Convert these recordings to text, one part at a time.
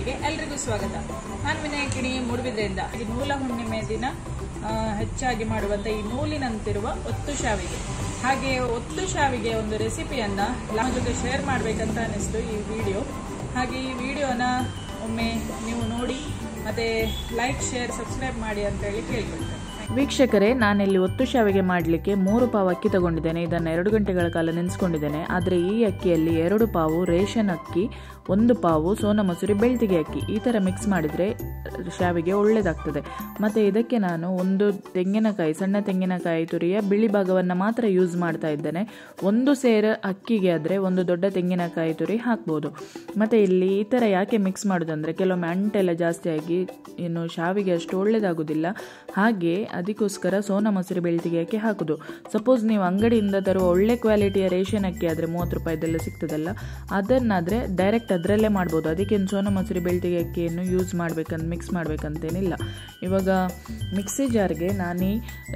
ಚಾನಲ್ಗೆ ಎಲ್ರಿಗೂ ಸ್ವಾಗತ. ನಾನು ವಿನಾಯಕಿಣಿ ಮೂಡುಬಿದ್ರೆಯಿಂದ. ಈ ನೂಲ ಹುಣ್ಣಿಮೆ ದಿನ ಹೆಚ್ಚಾಗಿ ಮಾಡುವಂಥ ಈ ನೂಲಿನಂತಿರುವ ಒತ್ತು ಶಾವಿಗೆ, ಹಾಗೆ ಒತ್ತು ಶಾವಿಗೆ ಒಂದು ರೆಸಿಪಿಯನ್ನ ನಮ್ಮ ಜೊತೆ ಶೇರ್ ಮಾಡಬೇಕಂತ ಅನಿಸ್ತು ಈ ವಿಡಿಯೋ. ಹಾಗೆ ಈ ವಿಡಿಯೋನ ಒಮ್ಮೆ ನೀವು ನೋಡಿ ಮತ್ತೆ ಲೈಕ್, ಶೇರ್, ಸಬ್ಸ್ಕ್ರೈಬ್ ಮಾಡಿ ಅಂತ ಹೇಳಿ ಕೇಳ್ಕೊಳ್ತೇನೆ. ವೀಕ್ಷಕರೇ, ನಾನಿಲ್ಲಿ ಒತ್ತು ಶಾವಿಗೆ ಮಾಡಲಿಕ್ಕೆ 3 ಪಾವು ಅಕ್ಕಿ ತಗೊಂಡಿದ್ದೇನೆ. ಇದನ್ನು 2 ಗಂಟೆಗಳ ಕಾಲ ನೆನೆಸ್ಕೊಂಡಿದ್ದೇನೆ. ಆದರೆ ಈ ಅಕ್ಕಿಯಲ್ಲಿ 2 ಪಾವು ರೇಷನ್ ಅಕ್ಕಿ, 1 ಪಾವು ಸೋನಾ ಮಸೂರಿ ಬೆಳ್ತಿಗೆ ಅಕ್ಕಿ, ಈ ಥರ ಮಿಕ್ಸ್ ಮಾಡಿದರೆ ಶಾವಿಗೆ ಒಳ್ಳೆಯದಾಗ್ತದೆ. ಮತ್ತು ಇದಕ್ಕೆ ನಾನು 1 ತೆಂಗಿನಕಾಯಿ, ಸಣ್ಣ ತೆಂಗಿನಕಾಯಿ ತುರಿಯ ಬಿಳಿ ಭಾಗವನ್ನು ಮಾತ್ರ ಯೂಸ್ ಮಾಡ್ತಾ ಇದ್ದೇನೆ. 1 ಸೇರು ಅಕ್ಕಿಗೆ ಆದರೆ 1 ದೊಡ್ಡ ತೆಂಗಿನಕಾಯಿ ತುರಿ ಹಾಕ್ಬೋದು. ಮತ್ತು ಇಲ್ಲಿ ಈ ಥರ ಯಾಕೆ ಮಿಕ್ಸ್ ಮಾಡೋದಂದರೆ ಕೆಲವೊಮ್ಮೆ ಅಂಟೆಲ್ಲ ಜಾಸ್ತಿ ಆಗಿ ಇನ್ನು ಶಾವಿಗೆ ಅಷ್ಟು ಒಳ್ಳೆಯದಾಗೋದಿಲ್ಲ. ಹಾಗೆ ಅದಕ್ಕೋಸ್ಕರ ಸೋನಾ ಮಸೂರಿ ಬೆಳ್ತಿಗೆ ಅಕ್ಕಿ ಹಾಕೋದು. ಸಪೋಸ್ ನೀವು ಅಂಗಡಿಯಿಂದ ತರುವ ಒಳ್ಳೆ ಕ್ವಾಲಿಟಿಯ ರೇಷನ್ ಅಕ್ಕಿ ಆದರೆ 30 ರೂಪಾಯಿದೆಲ್ಲ ಸಿಗ್ತದಲ್ಲ, ಅದನ್ನಾದರೆ ಡೈರೆಕ್ಟ್ ಅದರಲ್ಲೇ ಮಾಡ್ಬೋದು. ಅದಕ್ಕೇನು ಸೋನಾ ಮಸೂರಿ ಬೆಳ್ತಿಗೆ ಅಕ್ಕಿಯನ್ನು ಮಿಕ್ಸ್ ಮಾಡಬೇಕಂತೇನಿಲ್ಲ. ಇವಾಗ ಮಿಕ್ಸಿ ಜಾರ್ಗೆ ನಾನು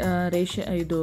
ಇದು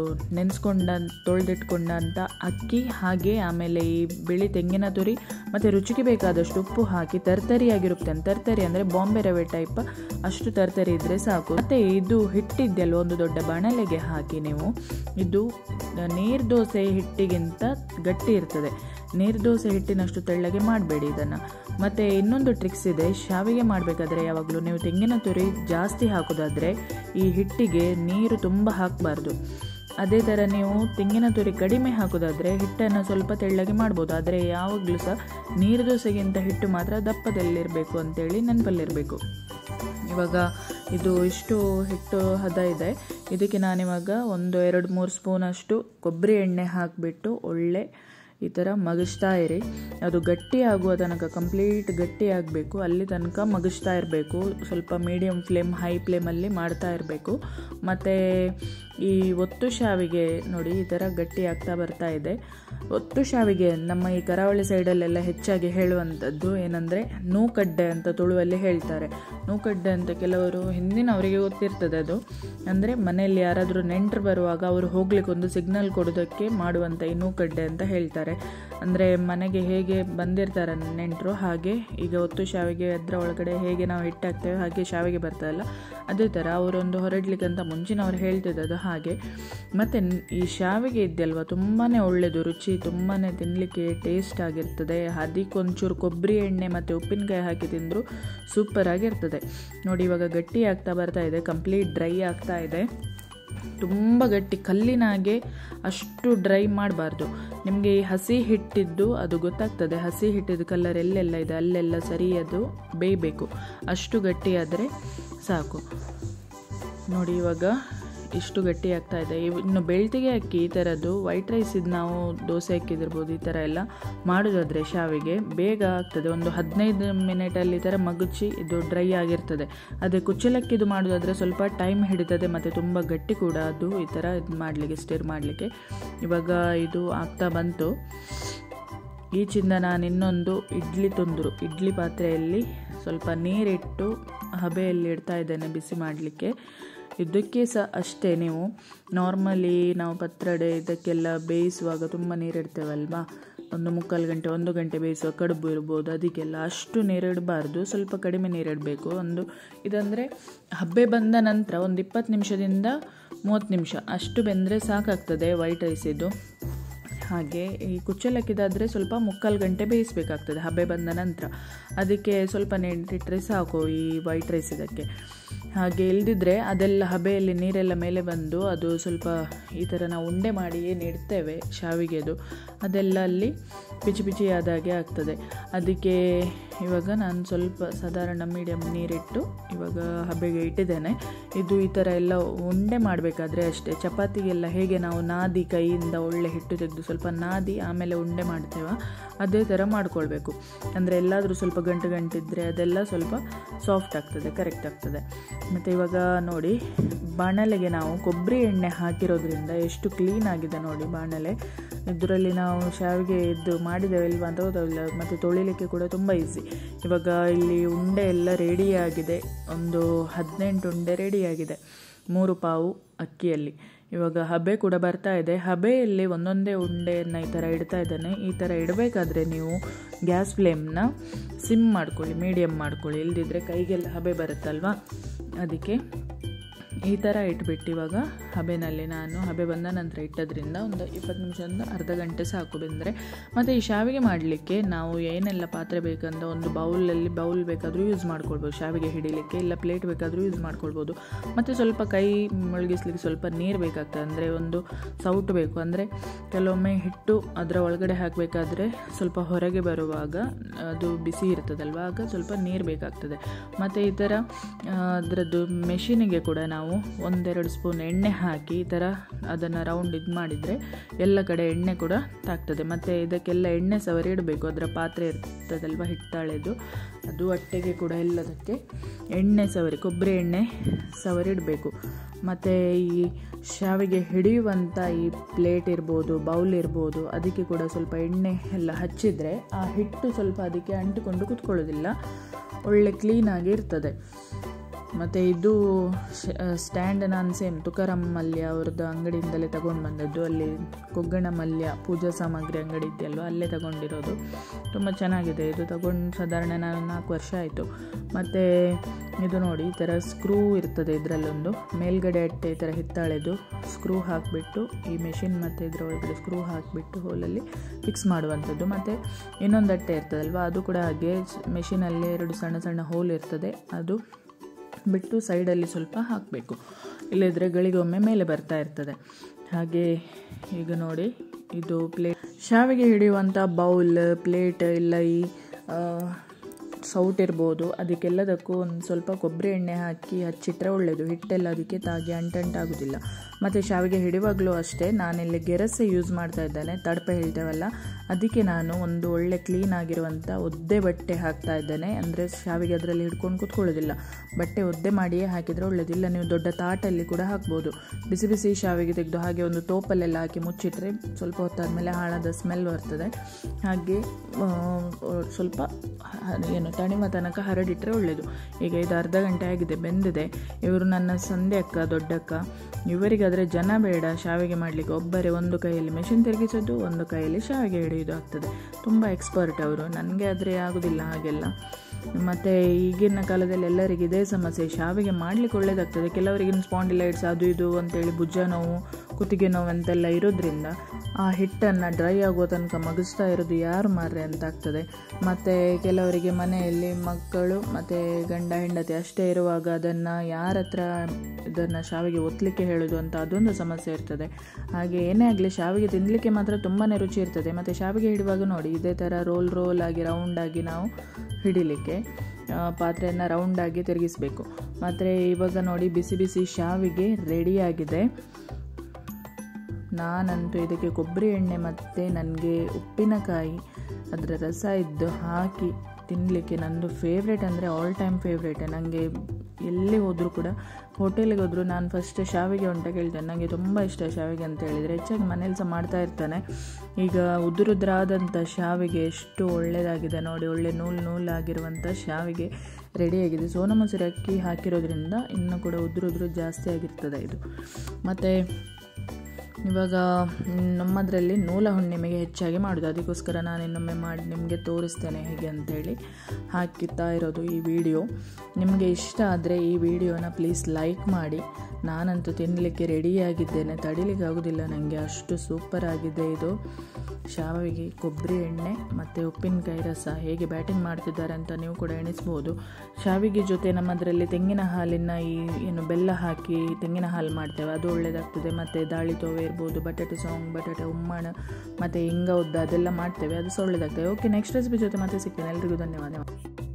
ತೊಳೆದಿಟ್ಕೊಂಡಂಥ ಅಕ್ಕಿ, ಹಾಗೆ ಆಮೇಲೆ ಈ ಬಿಳಿ ತೆಂಗಿನ ತುರಿ ಮತ್ತು ರುಚಿಗೆ ಬೇಕಾದಷ್ಟು ಉಪ್ಪು ಹಾಕಿ ತರ್ತರಿಯಾಗಿರುತ್ತೇನೆ. ತರ್ತರಿ ಅಂದರೆ ಬಾಂಬೆ ರವೆ ಟೈಪ್, ಅಷ್ಟು ತರ್ತರಿ ಇದ್ದರೆ ಸಾಕು. ಮತ್ತು ಇದು ಹಿಟ್ಟಿದ್ದೆಲ್ಲ 1 ದೊಡ್ಡ ಬಾಣಲೆಗೆ ಹಾಕಿ ನೀವು, ಇದು ನೀರು ದೋಸೆ ಹಿಟ್ಟಿಗಿಂತ ಗಟ್ಟಿ ಇರ್ತದೆ. ನೀರು ದೋಸೆ ಹಿಟ್ಟಿನಷ್ಟು ತೆಳ್ಳಗೆ ಮಾಡಬೇಡಿ ಇದನ್ನು. ಮತ್ತು ಇನ್ನೊಂದು ಟ್ರಿಕ್ಸ್ ಇದೆ, ಶಾವಿಗೆ ಮಾಡಬೇಕಾದ್ರೆ ಯಾವಾಗಲೂ ನೀವು ತೆಂಗಿನ ತುರಿ ಜಾಸ್ತಿ ಹಾಕೋದಾದರೆ ಈ ಹಿಟ್ಟಿಗೆ ನೀರು ತುಂಬ ಹಾಕಬಾರ್ದು. ಅದೇ ಥರ ನೀವು ತೆಂಗಿನ ತುರಿ ಕಡಿಮೆ ಹಾಕೋದಾದರೆ ಹಿಟ್ಟನ್ನು ಸ್ವಲ್ಪ ತೆಳ್ಳಗೆ ಮಾಡ್ಬೋದು. ಆದರೆ ಯಾವಾಗಲೂ ಸಹ ನೀರು ದೋಸೆಗಿಂತ ಹಿಟ್ಟು ಮಾತ್ರ ದಪ್ಪದಲ್ಲಿರಬೇಕು ಅಂತೇಳಿ ನೆನಪಲ್ಲಿರಬೇಕು. ಇವಾಗ ಇದು ಇಷ್ಟು ಹಿಟ್ಟು ಹದ ಇದೆ. ಇದಕ್ಕೆ ನಾನಿವಾಗ 1-2-3 ಸ್ಪೂನಷ್ಟು ಕೊಬ್ಬರಿ ಎಣ್ಣೆ ಹಾಕಿಬಿಟ್ಟು ಒಳ್ಳೆ ಈ ಥರ ಮಗಿಸ್ತಾ ಇರಿ. ಅದು ಗಟ್ಟಿ ಆಗುವ ತನಕ, ಕಂಪ್ಲೀಟ್ ಗಟ್ಟಿ ಆಗಬೇಕು, ಅಲ್ಲಿ ತನಕ ಮಗಿಸ್ತಾ ಇರಬೇಕು. ಸ್ವಲ್ಪ ಮೀಡಿಯಮ್ ಫ್ಲೇಮ್, ಹೈ ಫ್ಲೇಮಲ್ಲಿ ಮಾಡ್ತಾ ಇರಬೇಕು. ಮತ್ತು ಈ ಒತ್ತು ಶಾವಿಗೆ ನೋಡಿ ಈ ಥರ ಗಟ್ಟಿ ಆಗ್ತಾ ಬರ್ತಾ ಇದೆ. ಒತ್ತು ಶಾವಿಗೆ ನಮ್ಮ ಈ ಕರಾವಳಿ ಸೈಡಲ್ಲೆಲ್ಲ ಹೆಚ್ಚಾಗಿ ಹೇಳುವಂಥದ್ದು ಏನಂದರೆ ನೂಕಡ್ಡೆ ಅಂತ ತುಳುವಲ್ಲಿ ಹೇಳ್ತಾರೆ. ನೂಕಡ್ಡೆ ಅಂತ ಕೆಲವರು ಹಿಂದಿನವರಿಗೆ ಗೊತ್ತಿರ್ತದೆ. ಅದು ಅಂದರೆ ಮನೆಯಲ್ಲಿ ಯಾರಾದರೂ ನೆಂಟರು ಬರುವಾಗ ಅವರು ಹೋಗ್ಲಿಕ್ಕೆ ಒಂದು ಸಿಗ್ನಲ್ ಕೊಡೋದಕ್ಕೆ ಮಾಡುವಂಥ ಈ ನೂಕಡ್ಡೆ ಅಂತ ಹೇಳ್ತಾರೆ. ಅಂದರೆ ಮನೆಗೆ ಹೇಗೆ ಬಂದಿರ್ತಾರೆ ನೆಂಟರು, ಹಾಗೆ ಈಗ ಒತ್ತು ಶಾವಿಗೆ ಅದರ ಒಳಗಡೆ ಹೇಗೆ ನಾವು ಹಿಟ್ಟಾಕ್ತೇವೆ ಹಾಗೆ ಶಾವಿಗೆ ಬರ್ತದಲ್ಲ, ಅದೇ ಥರ ಅವರೊಂದು ಹೊರಡ್ಲಿಕ್ಕಂತ ಮುಂಚಿನವ್ರು ಹೇಳ್ತಿದ್ದದು ಹಾಗೆ. ಮತ್ತು ಈ ಶಾವಿಗೆ ಇದೆಯಲ್ವ ತುಂಬಾ ಒಳ್ಳೆಯದು, ರುಚಿ ತುಂಬಾ ತಿನ್ನಲಿಕ್ಕೆ ಟೇಸ್ಟ್ ಆಗಿರ್ತದೆ. ಅದಕ್ಕೊಂಚೂರು ಕೊಬ್ಬರಿ ಎಣ್ಣೆ ಮತ್ತು ಉಪ್ಪಿನಕಾಯಿ ಹಾಕಿ ತಿಂದರೂ ಸೂಪರ್ ಆಗಿರ್ತದೆ. ನೋಡಿ ಇವಾಗ ಗಟ್ಟಿ ಆಗ್ತಾ ಬರ್ತಾ ಇದೆ, ಕಂಪ್ಲೀಟ್ ಡ್ರೈ ಆಗ್ತಾ ಇದೆ. ತುಂಬ ಗಟ್ಟಿ ಕಲ್ಲಿನಾಗೆ ಅಷ್ಟು ಡ್ರೈ ಮಾಡಬಾರ್ದು. ನಿಮಗೆ ಈ ಹಸಿ ಹಿಟ್ಟಿದ್ದು ಅದು ಗೊತ್ತಾಗ್ತದೆ. ಹಸಿ ಹಿಟ್ಟಿದ್ದು ಕಲರ್ ಎಲ್ಲೆಲ್ಲ ಇದೆ ಅಲ್ಲೆಲ್ಲ ಸರಿ ಅದು ಬೇಯಬೇಕು, ಅಷ್ಟು ಗಟ್ಟಿಯಾದರೆ ಸಾಕು. ನೋಡಿ ಇವಾಗ ಇಷ್ಟು ಗಟ್ಟಿ ಆಗ್ತಾ ಇದೆ. ಇನ್ನು ಬೆಳ್ತಿಗೆ ಅಕ್ಕಿ ಈ ಥರದ್ದು ವೈಟ್ ರೈಸ್ ಇದು ನಾವು ದೋಸೆ ಹಾಕಿದಿರ್ಬೋದು, ಈ ಥರ ಎಲ್ಲ ಮಾಡೋದಾದರೆ ಶಾವಿಗೆ ಬೇಗ ಆಗ್ತದೆ. ಒಂದು 15 ಮಿನಿಟಲ್ಲಿ ಈ ಥರ ಮಗುಚಿ ಇದು ಡ್ರೈ ಆಗಿರ್ತದೆ. ಅದೇ ಕುಚ್ಚಲಕ್ಕಿದು ಮಾಡೋದಾದರೆ ಸ್ವಲ್ಪ ಟೈಮ್ ಹಿಡಿತದೆ ಮತ್ತು ತುಂಬ ಗಟ್ಟಿ ಕೂಡ ಅದು ಈ ಥರ ಇದು ಮಾಡಲಿಕ್ಕೆ, ಸ್ಟಿರ್ ಮಾಡಲಿಕ್ಕೆ. ಇವಾಗ ಇದು ಆಗ್ತಾ ಬಂತು. ಈಚಿಂದ ನಾನು ಇನ್ನೊಂದು ಇಡ್ಲಿ ಪಾತ್ರೆಯಲ್ಲಿ ಸ್ವಲ್ಪ ನೀರಿಟ್ಟು ಹಬೆಯಲ್ಲಿ ಇಡ್ತಾ ಇದ್ದೇನೆ ಬಿಸಿ ಮಾಡಲಿಕ್ಕೆ. ಇದಕ್ಕೆ ಸಹ ಅಷ್ಟೇ, ನೀವು ನಾರ್ಮಲಿ ನಾವು ಪತ್ರೊಡೆ ಇದಕ್ಕೆಲ್ಲ ಬೇಯಿಸುವಾಗ ತುಂಬ ನೀರಿಡ್ತೇವಲ್ವಾ, 1/4 ಗಂಟೆ 1 ಗಂಟೆ ಬೇಯಿಸುವ ಕಡುಬು ಇರ್ಬೋದು, ಅದಕ್ಕೆಲ್ಲ ಅಷ್ಟು ನೀರಿಡಬಾರ್ದು, ಸ್ವಲ್ಪ ಕಡಿಮೆ ನೀರಿಡಬೇಕು. ಇದಂದರೆ ಹಬ್ಬೆ ಬಂದ ನಂತರ ಒಂದು 20 ನಿಮಿಷದಿಂದ 30 ನಿಮಿಷ ಅಷ್ಟು ಬೆಂದರೆ ಸಾಕಾಗ್ತದೆ ವೈಟ್ ರೈಸ್ ಇದು. ಹಾಗೆ ಈ ಕುಚ್ಚಲಕ್ಕಿದಾದರೆ ಸ್ವಲ್ಪ 3/4 ಗಂಟೆ ಬೇಯಿಸಬೇಕಾಗ್ತದೆ ಹಬೆ ಬಂದ ನಂತರ. ಅದಕ್ಕೆ ಸ್ವಲ್ಪ ನೀರಿಟ್ಟರೆ ಸಾಕು ಈ ವೈಟ್ ರೈಸ್ ಇದಕ್ಕೆ. ಹಾಗೆ ಇಲ್ದಿದ್ರೆ ಅದೆಲ್ಲ ಹಬೆಯಲ್ಲಿ ನೀರೆಲ್ಲ ಮೇಲೆ ಬಂದು ಅದು ಸ್ವಲ್ಪ ಈ ಥರ ನಾವು ಉಂಡೆ ಮಾಡಿ ಏನು ಇಡ್ತೇವೆ ಶಾವಿಗೆದು, ಅದೆಲ್ಲ ಅಲ್ಲಿ ಪಿಚಿ ಆದಾಗೆ ಆಗ್ತದೆ. ಅದಕ್ಕೆ ಇವಾಗ ನಾನು ಸ್ವಲ್ಪ ಸಾಧಾರಣ ಮೀಡಿಯಮ್ ನೀರಿಟ್ಟು ಇವಾಗ ಹಬೆಗೆ ಇಟ್ಟಿದ್ದೇನೆ. ಇದು ಈ ಥರ ಎಲ್ಲ ಉಂಡೆ ಮಾಡಬೇಕಾದ್ರೆ ಅಷ್ಟೇ, ಚಪಾತಿಗೆಲ್ಲ ಹೇಗೆ ನಾವು ನಾದಿ ಕೈಯಿಂದ ಒಳ್ಳೆ ಹಿಟ್ಟು ತೆಗೆದು ಸ್ವಲ್ಪ ನಾದಿ ಆಮೇಲೆ ಉಂಡೆ ಮಾಡ್ತೇವೆ, ಅದೇ ಥರ ಮಾಡ್ಕೊಳ್ಬೇಕು. ಅಂದರೆ ಎಲ್ಲಾದರೂ ಸ್ವಲ್ಪ ಗಂಟಿದ್ರೆ ಅದೆಲ್ಲ ಸ್ವಲ್ಪ ಸಾಫ್ಟ್ ಆಗ್ತದೆ, ಕರೆಕ್ಟ್ ಆಗ್ತದೆ. ಮತ್ತು ಇವಾಗ ನೋಡಿ ಬಾಣಲೆಗೆ ನಾವು ಕೊಬ್ಬರಿ ಎಣ್ಣೆ ಹಾಕಿರೋದ್ರಿಂದ ಎಷ್ಟು ಕ್ಲೀನ್ ಆಗಿದೆ ನೋಡಿ ಬಾಣಲೆ. ಇದರಲ್ಲಿ ನಾವು ಶಾವಿಗೆ ಇದು ಮಾಡಿದ್ದೇವೆ ಇಲ್ವಾ ಅಂತ ಗೊತ್ತಾಗಲಿಲ್ಲ. ಮತ್ತು ತೊಳಿಲಿಕ್ಕೆ ಕೂಡ ತುಂಬ ಈಸಿ. ಇವಾಗ ಇಲ್ಲಿ ಉಂಡೆ ಎಲ್ಲ ರೆಡಿಯಾಗಿದೆ, ಒಂದು 18 ಉಂಡೆ ರೆಡಿಯಾಗಿದೆ 3 ಪಾವು ಅಕ್ಕಿಯಲ್ಲಿ. ಇವಾಗ ಹಬೆ ಕೂಡ ಬರ್ತಾ ಇದೆ. ಹಬೆಯಲ್ಲಿ ಒಂದೊಂದೇ ಉಂಡೆಯನ್ನು ಈ ಥರ ಇಡ್ತಾ ಇದ್ದಾನೆ. ಈ ಥರ ಇಡಬೇಕಾದ್ರೆ ನೀವು ಗ್ಯಾಸ್ ಫ್ಲೇಮ್ನ ಸಿಮ್ ಮಾಡ್ಕೊಳ್ಳಿ, ಮೀಡಿಯಮ್ ಮಾಡ್ಕೊಳ್ಳಿ, ಇಲ್ದಿದ್ರೆ ಕೈಗೆಲ್ಲ ಹಬೆ ಬರುತ್ತಲ್ವ. ಅದಕ್ಕೆ ಈ ಥರ ಇಟ್ಬಿಟ್ಟು ಇವಾಗ ಹಬೆನಲ್ಲಿ ನಾನು ಹಬೆ ಬಂದ ನಂತರ ಇಟ್ಟದ್ರಿಂದ ಒಂದು 20 ನಿಮಿಷದಿಂದ ಅರ್ಧ ಗಂಟೆ ಸಾಕು ಬೆಂದರೆ. ಮತ್ತು ಈ ಶಾವಿಗೆ ಮಾಡಲಿಕ್ಕೆ ನಾವು ಏನೆಲ್ಲ ಪಾತ್ರೆ ಬೇಕಂತ ಒಂದು ಬೌಲ್ ಬೇಕಾದರೂ ಯೂಸ್ ಮಾಡ್ಕೊಳ್ಬೋದು ಶಾವಿಗೆ ಹಿಡಿಲಿಕ್ಕೆ, ಇಲ್ಲ ಪ್ಲೇಟ್ ಬೇಕಾದರೂ ಯೂಸ್ ಮಾಡ್ಕೊಳ್ಬೋದು. ಮತ್ತು ಸ್ವಲ್ಪ ಕೈ ಮುಳುಗಿಸ್ಲಿಕ್ಕೆ ಸ್ವಲ್ಪ ನೀರು ಬೇಕಾಗ್ತದೆ, ಅಂದರೆ ಒಂದು ಸೌಟು ಬೇಕು. ಅಂದರೆ ಕೆಲವೊಮ್ಮೆ ಹಿಟ್ಟು ಅದರ ಒಳಗಡೆ ಹಾಕಬೇಕಾದ್ರೆ ಸ್ವಲ್ಪ ಹೊರಗೆ ಬರುವಾಗ ಅದು ಬಿಸಿ ಇರ್ತದಲ್ವ, ಆಗ ಸ್ವಲ್ಪ ನೀರು ಬೇಕಾಗ್ತದೆ. ಮತ್ತು ಈ ಥರ ಅದರದ್ದು ಮೆಷಿನಿಗೆ ಕೂಡ ನಾವು 1-2 ಸ್ಪೂನ್ ಎಣ್ಣೆ ಹಾಕಿ ಈ ಥರ ಅದನ್ನು ರೌಂಡ್ ಇದು ಮಾಡಿದರೆ ಎಲ್ಲ ಕಡೆ ಎಣ್ಣೆ ಕೂಡ ತಾಗ್ತದೆ. ಮತ್ತು ಇದಕ್ಕೆಲ್ಲ ಎಣ್ಣೆ ಸವರಿ ಇಡಬೇಕು, ಅದರ ಪಾತ್ರೆ ಇರ್ತದಲ್ವ ಹಿಟ್ಟಾಳೆದು, ಅದು ಹೊಟ್ಟೆಗೆ ಕೂಡ ಎಲ್ಲದಕ್ಕೆ ಎಣ್ಣೆ ಸವರಿ, ಕೊಬ್ಬರಿ ಎಣ್ಣೆ ಸವರಿ ಇಡಬೇಕು. ಮತ್ತು ಈ ಶಾವಿಗೆ ಹಿಡಿಯುವಂಥ ಈ ಪ್ಲೇಟ್ ಇರ್ಬೋದು, ಬೌಲ್ ಇರ್ಬೋದು, ಅದಕ್ಕೆ ಕೂಡ ಸ್ವಲ್ಪ ಎಣ್ಣೆ ಎಲ್ಲ ಹಚ್ಚಿದರೆ ಆ ಹಿಟ್ಟು ಸ್ವಲ್ಪ ಅದಕ್ಕೆ ಅಂಟಿಕೊಂಡು ಕೂತ್ಕೊಳ್ಳೋದಿಲ್ಲ, ಒಳ್ಳೆ ಕ್ಲೀನಾಗಿ ಇರ್ತದೆ. ಮತ್ತು ಇದು ಸ್ಟ್ಯಾಂಡ್ ನಾನು ಸೇಮ್ ತುಕಾರಾಮ್ ಮಲ್ಯ ಅವ್ರದ್ದು ಅಂಗಡಿಯಿಂದಲೇ ತಗೊಂಡು ಬಂದದ್ದು. ಅಲ್ಲಿ ಕೊಗ್ಗಣ ಮಲ್ಯ ಪೂಜಾ ಸಾಮಗ್ರಿ ಅಂಗಡಿ ಇದೆಯಲ್ವ, ಅಲ್ಲೇ ತಗೊಂಡಿರೋದು. ತುಂಬ ಚೆನ್ನಾಗಿದೆ ಇದು. ತಗೊಂಡು ಸಾಧಾರಣ ನಾನು 4 ವರ್ಷ ಆಯಿತು. ಮತ್ತು ಇದು ನೋಡಿ, ಈ ಥರ ಸ್ಕ್ರೂ ಇರ್ತದೆ ಇದರಲ್ಲೊಂದು, ಮೇಲ್ಗಡೆ ಅಟ್ಟೆ ಈ ಥರ ಹಿತ್ತಾಳೆದು ಸ್ಕ್ರೂ ಹಾಕಿಬಿಟ್ಟು ಈ ಮೆಷಿನ್ ಮತ್ತು ಇದರ ಒಳಗಡೆ ಸ್ಕ್ರೂ ಹಾಕಿಬಿಟ್ಟು ಹೋಲಲ್ಲಿ ಫಿಕ್ಸ್ ಮಾಡುವಂಥದ್ದು. ಮತ್ತು ಇನ್ನೊಂದು ಅಟ್ಟೆ ಇರ್ತದಲ್ವ, ಅದು ಕೂಡ ಹಾಗೆ ಮೆಷಿನಲ್ಲಿ 2 ಸಣ್ಣ ಸಣ್ಣ ಹೋಲ್ ಇರ್ತದೆ, ಅದು ಬಿಟ್ಟು ಸೈಡಲ್ಲಿ ಸ್ವಲ್ಪ ಹಾಕಬೇಕು, ಇಲ್ಲದಿದ್ದರೆ ಗಳಿಗೊಮ್ಮೆ ಮೇಲೆ ಬರ್ತಾ ಇರ್ತದೆ. ಹಾಗೆ ಈಗ ನೋಡಿ, ಇದು ಪ್ಲೇಟ್ ಶಾವಿಗೆ ಹಿಡಿಯುವಂಥ ಬೌಲ್, ಪ್ಲೇಟ್, ಇಲ್ಲ ಈ ಸೌಟ್ ಇರ್ಬೋದು, ಅದಕ್ಕೆಲ್ಲದಕ್ಕೂ ಒಂದು ಸ್ವಲ್ಪ ಕೊಬ್ಬರಿ ಎಣ್ಣೆ ಹಾಕಿ ಹಚ್ಚಿಟ್ರೆ ಒಳ್ಳೆಯದು. ಹಿಟ್ಟೆಲ್ಲ ಅದಕ್ಕೆ ತಾಗಿ ಅಂಟಂಟಾಗೋದಿಲ್ಲ. ಮತ್ತು ಶಾವಿಗೆ ಹಿಡಿಯುವಾಗಲೂ ಅಷ್ಟೇ, ನಾನಿಲ್ಲಿ ಗೆರಸೆ ಯೂಸ್ ಮಾಡ್ತಾ ಇದ್ದೇನೆ, ತಡಪೆ ಹೇಳ್ತೇವಲ್ಲ, ಅದಕ್ಕೆ ನಾನು ಒಂದು ಒಳ್ಳೆ ಕ್ಲೀನ್ ಆಗಿರುವಂಥ ಒದ್ದೆ ಬಟ್ಟೆ ಹಾಕ್ತಾ ಇದ್ದೇನೆ. ಅಂದರೆ ಶಾವಿಗೆ ಅದರಲ್ಲಿ ಹಿಡ್ಕೊಂಡು ಕೂತ್ಕೊಳ್ಳೋದಿಲ್ಲ, ಬಟ್ಟೆ ಒದ್ದೆ ಮಾಡಿಯೇ ಹಾಕಿದರೆ ಒಳ್ಳೆಯದಿಲ್ಲ. ನೀವು ದೊಡ್ಡ ತಾಟಲ್ಲಿ ಕೂಡ ಹಾಕ್ಬೋದು. ಬಿಸಿ ಬಿಸಿ ಶಾವಿಗೆ ತೆಗೆದು ಹಾಗೆ ಒಂದು ಟೋಪಲ್ಲೆಲ್ಲ ಹಾಕಿ ಮುಚ್ಚಿಟ್ರೆ ಸ್ವಲ್ಪ ಹೊತ್ತಾದಮೇಲೆ ಹಾಳಾದ ಸ್ಮೆಲ್ ಬರ್ತದೆ. ಹಾಗೆ ಸ್ವಲ್ಪ ಏನು ತಣಿವ ತನಕ ಹರಡಿಟ್ರೆ ಒಳ್ಳೆಯದು. ಈಗ ಇದು ಅರ್ಧ ಗಂಟೆ ಆಗಿದೆ, ಬೆಂದಿದೆ. ಇವರು ನನ್ನ ಸಂಧ್ಯೆ ಅಕ್ಕ, ದೊಡ್ಡಕ್ಕ, ಇವರಿಗಾದರೆ ಜನ ಬೇಡ ಶಾವಿಗೆ ಮಾಡಲಿಕ್ಕೆ. ಒಬ್ಬರೇ ಒಂದು ಕೈಯಲ್ಲಿ ಮೆಷಿನ್ ತಿರುಗಿಸೋದು, ಒಂದು ಕೈಯಲ್ಲಿ ಶಾವಿಗೆ ಹಿಡಿಯೋದು ಆಗ್ತದೆ. ತುಂಬ ಎಕ್ಸ್ಪರ್ಟ್ ಅವರು. ನನಗೆ ಆದರೆ ಆಗೋದಿಲ್ಲ ಹಾಗೆಲ್ಲ. ಮತ್ತು ಈಗಿನ ಕಾಲದಲ್ಲಿ ಎಲ್ಲರಿಗೆ ಇದೇ ಸಮಸ್ಯೆ, ಶಾವಿಗೆ ಮಾಡಲಿಕ್ಕೆ ಒಳ್ಳೆಯದಾಗ್ತದೆ. ಕೆಲವರಿಗೆ ಸ್ಪಾಂಡಿಲೈಟ್ಸ್ ಅದು ಇದು ಅಂತೇಳಿ ಭುಜ ನೋವು, ಕುತ್ತಿಗೆ ನೋವು ಅಂತೆಲ್ಲ ಇರೋದ್ರಿಂದ ಆ ಹಿಟ್ಟನ್ನು ಡ್ರೈ ಆಗೋ ತನಕ ಮಗಿಸ್ತಾ ಇರೋದು ಯಾರು ಮಾರ್ರೆ ಅಂತ ಆಗ್ತದೆ. ಮತ್ತು ಕೆಲವರಿಗೆ ಮನೆಯಲ್ಲಿ ಮಕ್ಕಳು ಮತ್ತು ಗಂಡ ಹೆಂಡತಿ ಅಷ್ಟೇ ಇರುವಾಗ ಅದನ್ನು ಯಾರ ಹತ್ರ ಇದನ್ನು ಶಾವಿಗೆ ಒತ್ತಲಿಕ್ಕೆ ಹೇಳೋದು ಅಂತ ಅದೊಂದು ಸಮಸ್ಯೆ ಇರ್ತದೆ. ಹಾಗೆ ಏನೇ ಆಗಲಿ ಶಾವಿಗೆ ತಿನ್ನಲಿಕ್ಕೆ ಮಾತ್ರ ತುಂಬಾ ರುಚಿ ಇರ್ತದೆ. ಮತ್ತು ಶಾವಿಗೆ ಹಿಡುವಾಗ ನೋಡಿ, ಇದೇ ಥರ ರೋಲ್ ಆಗಿ ರೌಂಡಾಗಿ ನಾವು ಹಿಡಿಲಿಕ್ಕೆ ಪಾತ್ರೆಯನ್ನು ರೌಂಡಾಗಿ ತಿರುಗಿಸಬೇಕು. ಮತ್ತು ಇವಾಗ ನೋಡಿ, ಬಿಸಿ ಬಿಸಿ ಶಾವಿಗೆ ರೆಡಿಯಾಗಿದೆ. ನಾನಂತೂ ಇದಕ್ಕೆ ಕೊಬ್ಬರಿ ಎಣ್ಣೆ ಮತ್ತು ನನಗೆ ಉಪ್ಪಿನಕಾಯಿ ಅದರ ರಸ ಇದ್ದು ಹಾಕಿ ತಿನ್ನಲಿಕ್ಕೆ ನಂದು ಫೇವ್ರೇಟ್, ಅಂದರೆ ಆಲ್ ಟೈಮ್ ಫೇವ್ರೇಟೇ. ನನಗೆ ಎಲ್ಲಿ ಹೋದರೂ ಕೂಡ, ಹೋಟೆಲಿಗೆ ಹೋದರೂ ನಾನು ಫಸ್ಟ್ ಶಾವಿಗೆ ಉಂಟ ಕೇಳ್ತೇನೆ. ನನಗೆ ತುಂಬ ಇಷ್ಟ ಶಾವಿಗೆ ಅಂತ ಹೇಳಿದರೆ. ಹೆಚ್ಚಾಗಿ ಮನೇಲಿ ಸಹ ಮಾಡ್ತಾ ಇರ್ತಾನೆ. ಈಗ ಉದುರುದ್ರಾದಂಥ ಶಾವಿಗೆ ಎಷ್ಟು ಒಳ್ಳೆಯದಾಗಿದೆ ನೋಡಿ, ಒಳ್ಳೆ ನೂಲಾಗಿರುವಂಥ ಶಾವಿಗೆ ರೆಡಿಯಾಗಿದೆ. ಸೋನಾ ಮಸೂರಿ ಅಕ್ಕಿ ಹಾಕಿರೋದ್ರಿಂದ ಇನ್ನೂ ಕೂಡ ಉದುರು ಜಾಸ್ತಿ ಆಗಿರ್ತದೆ ಇದು. ಮತ್ತು ಇವಾಗ ನಮ್ಮದರಲ್ಲಿ ನೂಲ ಹುಣ್ಣಿಮೆಗೆ ಹೆಚ್ಚಾಗಿ ಮಾಡೋದು, ಅದಕ್ಕೋಸ್ಕರ ನಾನು ಇನ್ನೊಮ್ಮೆ ಮಾಡಿ ನಿಮಗೆ ತೋರಿಸ್ತೇನೆ ಹೇಗೆ ಅಂತೇಳಿ ಹಾಕಿತ್ತಾ ಇರೋದು ಈ ವಿಡಿಯೋ. ನಿಮಗೆ ಇಷ್ಟ ಆದರೆ ಈ ವಿಡಿಯೋನ ಪ್ಲೀಸ್ ಲೈಕ್ ಮಾಡಿ. ನಾನಂತೂ ತಿನ್ನಲಿಕ್ಕೆ ರೆಡಿಯಾಗಿದ್ದೇನೆ, ತಡಿಲಿಕ್ಕೆ ಆಗೋದಿಲ್ಲ ನನಗೆ, ಅಷ್ಟು ಸೂಪರ್ ಆಗಿದೆ ಇದು. ಶಾವಿಗೆ, ಕೊಬ್ಬರಿ ಎಣ್ಣೆ ಮತ್ತು ಉಪ್ಪಿನಕಾಯಿ ರಸ ಹೇಗೆ ಬ್ಯಾಟಿಂಗ್ ಮಾಡ್ತಿದ್ದಾರೆ ಅಂತ ನೀವು ಕೂಡ ಎಣಿಸ್ಬೋದು. ಶಾವಿಗೆ ಜೊತೆ ನಮ್ಮದರಲ್ಲಿ ತೆಂಗಿನ ಹಾಲಿನ ಏನು ಬೆಲ್ಲ ಹಾಕಿ ತೆಂಗಿನ ಹಾಲು ಮಾಡ್ತೇವೆ, ಅದು ಒಳ್ಳೆಯದಾಗ್ತದೆ. ಮತ್ತು ದಾಳಿ ತೋವೆ ಇರ್ಬೋದು, ಬಟಾಟೆ ಸಾಂಗ್, ಬಟಾಟೆ ಉಮ್ಮಣ ಮತ್ತು ಹಿಂಗ ಉದ್ದ ಅದೆಲ್ಲ ಮಾಡ್ತೇವೆ, ಅದು ಸಹ ಒಳ್ಳೆಯದಾಗ್ತದೆ. ಓಕೆ, ನೆಕ್ಸ್ಟ್ ರೆಸಿಪಿ ಜೊತೆ ಮತ್ತೆ ಸಿಗ್ತೇನೆ. ಎಲ್ರಿಗೂ ಧನ್ಯವಾದ.